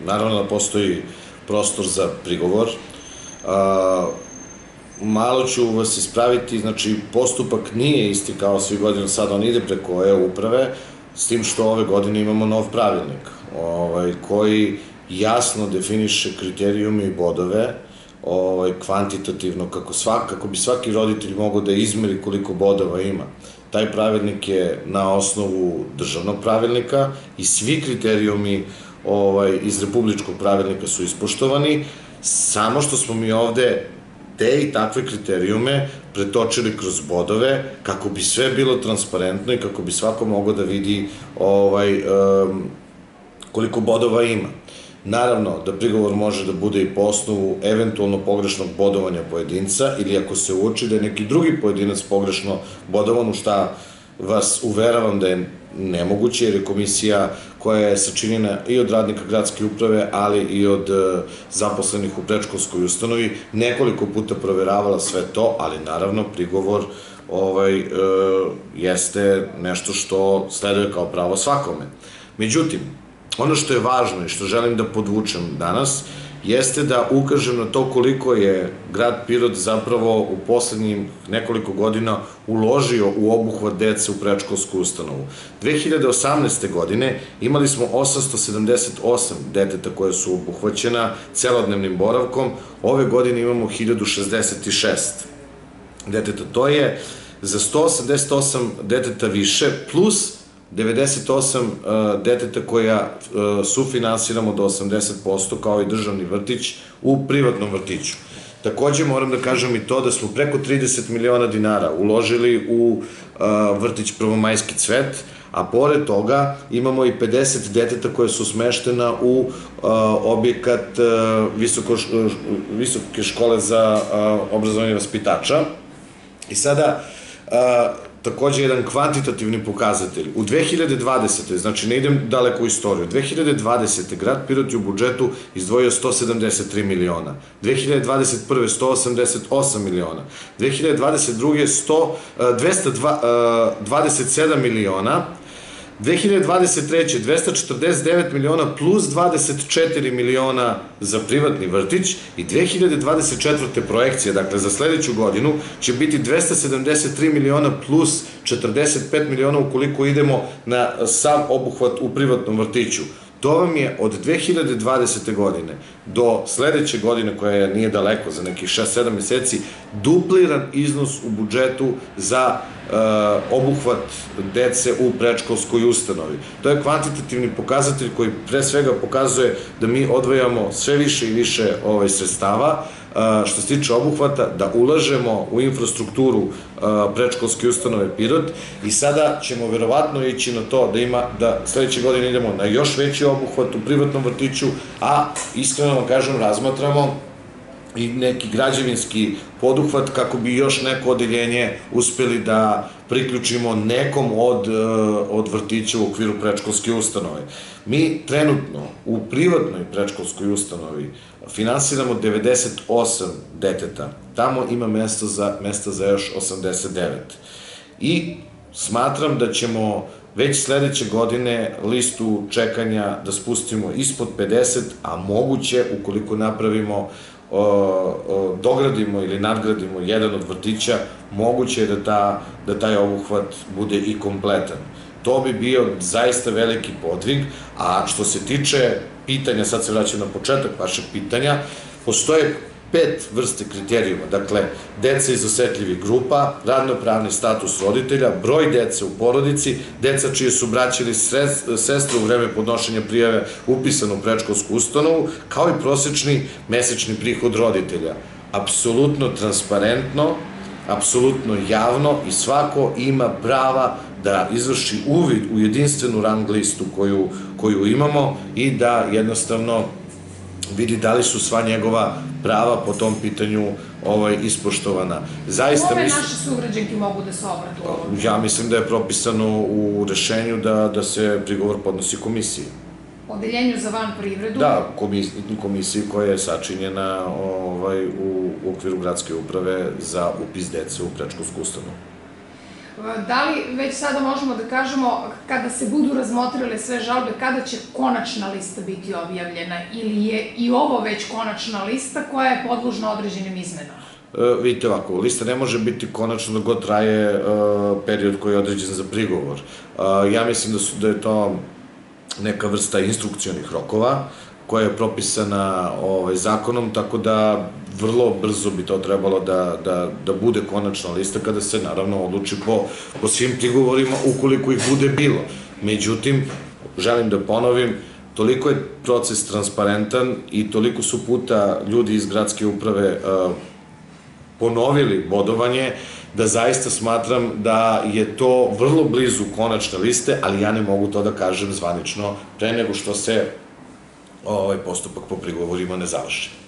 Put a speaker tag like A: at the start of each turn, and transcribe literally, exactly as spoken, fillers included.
A: naravno da postoji prostor za prigovor. Malo ću vas ispraviti, znači postupak nije isti kao svi godina, sad on ide preko e-uprave, s tim što ove godine imamo nov pravilnik koji jasno definiše kriterijume i bodove, kvantitativno, kako bi svaki roditelj mogao da izmeri koliko bodova ima. Taj pravilnik je na osnovu državnog pravilnika i svi kriterijumi iz republičkog pravilnika su ispoštovani, samo što smo mi ovde te i takve kriterijume pretočili kroz bodove kako bi sve bilo transparentno i kako bi svako mogao da vidi koliko bodova ima. Naravno da prigovor može da bude i po osnovu eventualno pogrešnog bodovanja pojedinca ili ako se uoči da je neki drugi pojedinac pogrešno bodovan, u šta vas uveravam da je nemoguće, jer je komisija koja je sačinjena i od radnika gradske uprave, ali i od zaposlenih u predškolskoj ustanovi, nekoliko puta proveravala sve to, ali naravno prigovor jeste nešto što sleduje kao pravo svakome. Međutim, ono što je važno i što želim da podvučem danas, jeste da ukažem na to koliko je grad Pirot zapravo u poslednjih nekoliko godina uložio u obuhvat dece u predškolsku ustanovu. dve hiljade osamnaeste. godine imali smo osamsto sedamdeset osam deteta koje su obuhvaćena celodnevnim boravkom, ove godine imamo hiljadu šezdeset šest deteta. To je za sto osamdeset osam deteta više, plus devedeset osam deteta koja sufinansiramo do osamdeset posto kao i državni vrtić u privatnom vrtiću. Takođe moram da kažem i to da smo preko trideset miliona dinara uložili u vrtić Prvomajski cvet, a pored toga imamo i pedeset deteta koje su smeštena u objekat Visoke škole za obrazovanje vaspitača. I sada, takođe jedan kvantitativni pokazatelj. U dve hiljade dvadesete. znači ne idem daleko u istoriju, dve hiljade dvadesete. grad Pirot je u budžetu izdvojio sto sedamdeset tri miliona, dve hiljade dvadeset prve. sto osamdeset osam miliona, dve hiljade dvadeset druge. dvesta dvadeset sedam miliona, dve hiljade dvadeset treće. dvesta četrdeset devet miliona plus dvadeset četiri miliona za privatni vrtić i dve hiljade dvadeset četvrte. projekcije, dakle za sledeću godinu, će biti dvesta sedamdeset tri miliona plus četrdeset pet miliona ukoliko idemo na sav obuhvat u privatnom vrtiću. To vam je od dve hiljade dvadesete. godine do sledeće godine, koja nije daleko, za nekih šest sedam meseci, dupliran iznos u budžetu za obuhvat dece u predškolskoj ustanovi. To je kvantitativni pokazatelj koji pre svega pokazuje da mi odvajamo sve više i više sredstava što se tiče obuhvata, da ulažemo u infrastrukturu predškolske ustanove Pirot i sada ćemo verovatno ići na to da ima, da sledeće godine idemo na još veći obuhvat u privatnom vrtiću, a iskreno vam kažem, razmatramo i neki građevinski poduhvat kako bi još neko odeljenje uspeli da priključimo nekom od vrtića u okviru predškolske ustanove. Mi trenutno u privatnoj predškolskoj ustanovi finansiramo devedeset osam deteta. Tamo ima mesta za još osamdeset devet. I smatram da ćemo već sledeće godine listu čekanja da spustimo ispod pedeset, a moguće, ukoliko napravimo, dogradimo ili nadgradimo jedan od vrtića, moguće je da taj obuhvat bude i kompletan. To bi bio zaista veliki podvig, a što se tiče pitanja, sad se vraćam na početak vašeg pitanja, postoje pet vrste kriterijuma, dakle, deca iz osetljivih grupa, radno-pravni status roditelja, broj dece u porodici, deca čije su braće ili sestre u vreme podnošenja prijave upisano u predškolsku ustanovu, kao i prosečni mesečni prihod roditelja. Apsolutno transparentno, apsolutno javno i svako ima prava da izvrši uvid u jedinstvenu rang listu koju imamo i da jednostavno vidi da li su sva njegova prava po tom pitanju ispoštovana.
B: Kome naše sugrađanke mogu da se obratu?
A: Ja mislim da je propisano u rešenju da se prigovor podnosi komisiji.
B: Odeljenju za van privredu?
A: Da, komisiji koja je sačinjena u okviru gradske uprave za upis dece u predškolsku ustanovu.
B: Da li već sada možemo da kažemo, kada se budu razmotrile sve žalbe, kada će konačna lista biti objavljena ili je i ovo već konačna lista koja je podložna određenim izmenama?
A: Vidite ovako, lista ne može biti konačno dok god traje period koji je određen za prigovor. Ja mislim da je to neka vrsta instrukcionih rokova koja je propisana zakonom, tako da vrlo brzo bi to trebalo da bude konačna lista kada se naravno odluči po svim prigovorima ukoliko ih bude bilo. Međutim, želim da ponovim, toliko je proces transparentan i toliko su puta ljudi iz gradske uprave ponovili bodovanje, da zaista smatram da je to vrlo blizu konačne liste, ali ja ne mogu to da kažem zvanično pre nego što se ovaj postupak po prigovorima ne završi.